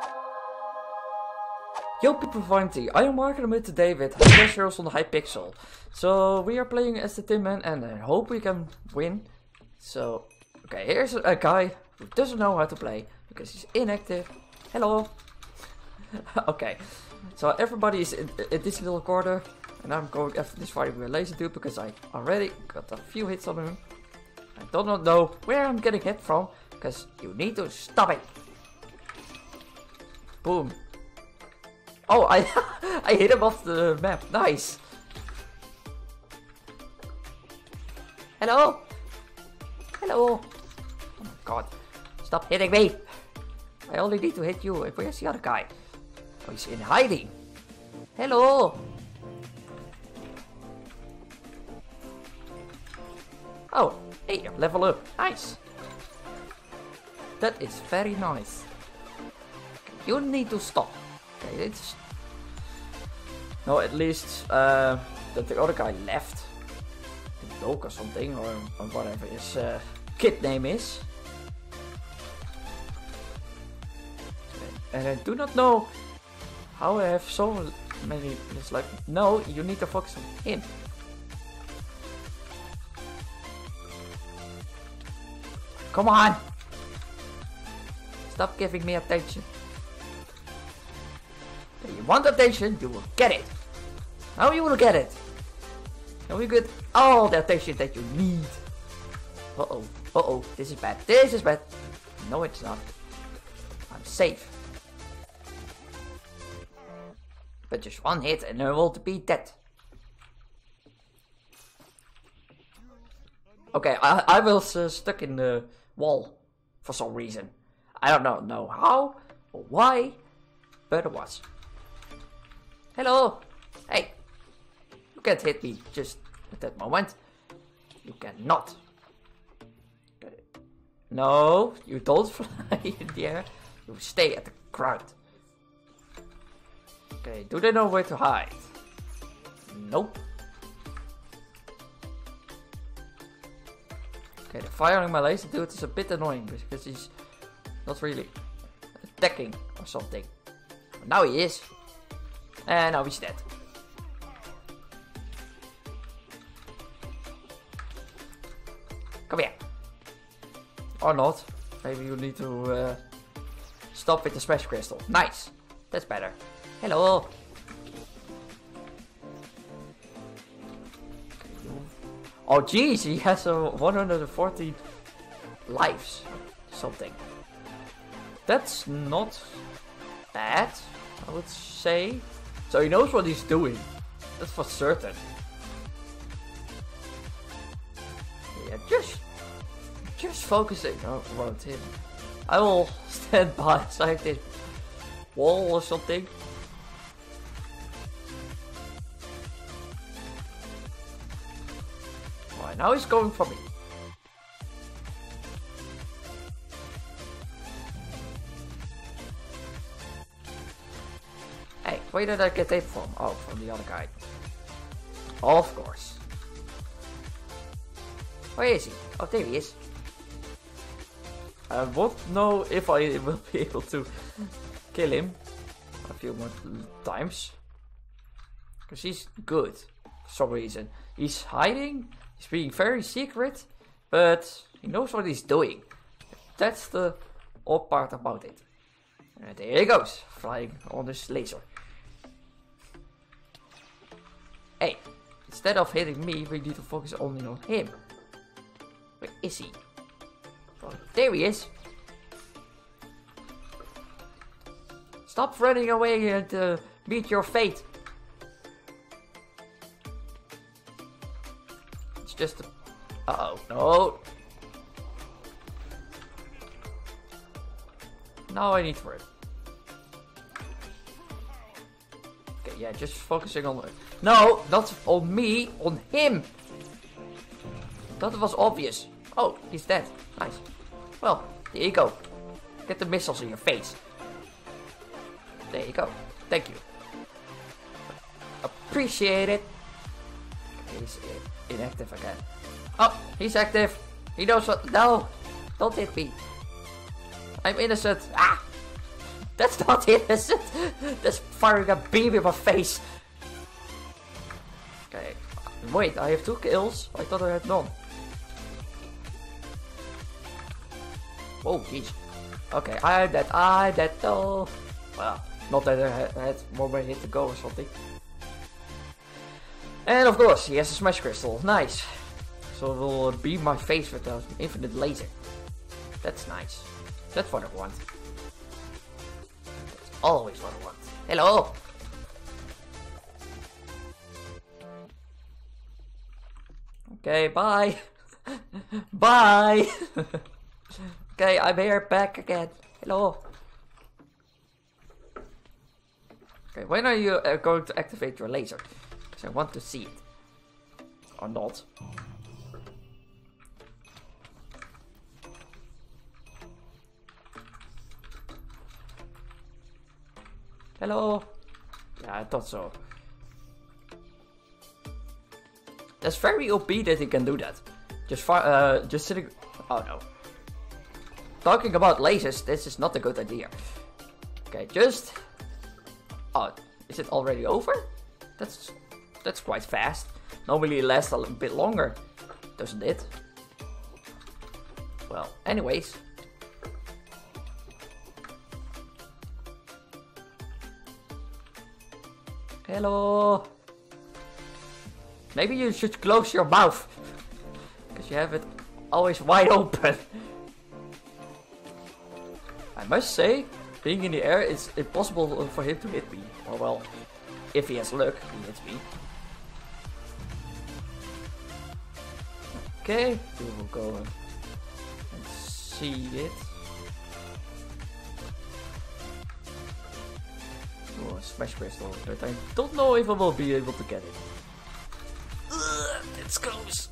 Yo people of Vanity, I am Mark and I'm here today with Hypixel on the Hypixel. So we are playing as the Tin Man and I hope we can win. So, okay, here's a guy who doesn't know how to play because he's inactive. Hello. Okay, so everybody is in this little corner and I'm going after this fighting with a laser dude because I already got a few hits on him. I do not know where I'm getting hit from because you need to stop it. Boom. Oh, I hit him off the map. Nice. Hello. Hello. Oh my god. Stop hitting me. I only need to hit you. Where's the other guy? Oh, he's in hiding. Hello. Oh, hey, level up. Nice. That is very nice. You need to stop. Okay, it's... No, at least that the other guy left. Bloke or something, or whatever his kid name is. And I do not know how I have so many. It's like, no, you need to focus on him. Come on! Stop giving me attention. If you want attention, you will get it. Now you will get it. Now you get all the attention that you need. Uh-oh, uh-oh, this is bad, this is bad. No, it's not. I'm safe. But just one hit and I will be dead. Okay, I was stuck in the wall for some reason. I don't know how or why, but it was. Hello! Hey! You can't hit me just at that moment. You cannot. Okay. No, you don't fly in the air. You stay at the ground. Okay, do they know where to hide? Nope. Okay, the firing my laser dude is a bit annoying because he's not really attacking or something. But now he is. And now he's dead. Come here. Or not. Maybe you need to stop with the smash crystal. Nice. That's better. Hello. Oh jeez, he has a 140 lives. Something. That's not bad, I would say. So he knows what he's doing. That's for certain. Yeah, just focusing around him. I will stand beside this wall or something. Alright, now he's going for me. Hey, where did I get that from? Oh, from the other guy. Of course. Where is he? Oh, there he is. I won't know if I will be able to kill him a few more times. Because he's good for some reason. He's hiding, he's being very secret, but he knows what he's doing. That's the odd part about it. And there he goes, flying on this laser. Hey, instead of hitting me, we need to focus only on him. Where is he? Oh, there he is. Stop running away and meet your fate. It's just a... Uh-oh, no. Now I need to run. Okay, yeah, just focusing on... No, not on me, on him. That was obvious. Oh, he's dead. Nice. Well, there you go. Get the missiles in your face. There you go. Thank you. Appreciate it. He's inactive again. Oh, he's active. He knows what... No! Don't hit me. I'm innocent. Ah! That's not it, is it? That's firing a beam in my face. Okay. Wait, I have 2 kills? I thought I had none. Oh, jeez. Okay, I'm dead, though. Well, not that I had one more hit to go or something. And of course, he has a smash crystal. Nice. So it will beam my face with an infinite laser. That's nice. That's what I want. That's always what I want. Hello! Okay, bye! Bye! Okay, I'm here, back again. Hello! Okay, when are you going to activate your laser? Because I want to see it. Or not. Hello? Yeah, I thought so. That's very OP that he can do that. Just sitting... Oh no. Talking about lasers, this is not a good idea. Okay, just... Oh, is it already over? That's quite fast. Normally it lasts a bit longer, doesn't it? Well, anyways. Hello. Maybe you should close your mouth. Because you have it always wide open. I must say, being in the air, it's impossible for him to hit me. Or well, if he has luck, he hits me. Okay, we will go and see it. Oh, smash crystal, but I don't know if I will be able to get it. It's close.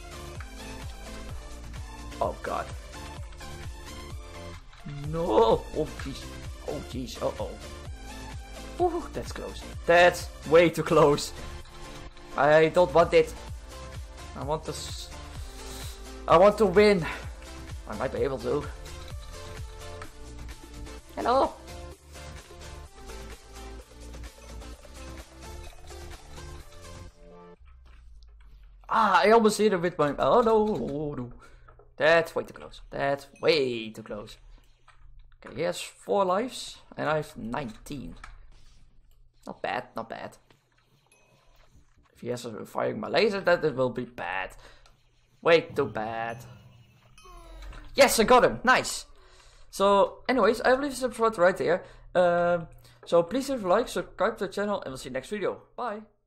Oh god. No! Oh jeez. Oh jeez. Uh oh. Ooh, that's close. That's way too close. I don't want it. I want to win. I might be able to. Hello. Ah, I almost hit it with my... Oh no, oh, no. That's way too close. That's way too close. Okay, he has 4 lives and I have 19. Not bad, not bad. If he has a firing my laser, then it will be bad. Way too bad. Yes, I got him. Nice. So, anyways, I will leave this episode right here. So please leave a like, subscribe to the channel, and we'll see you next video. Bye.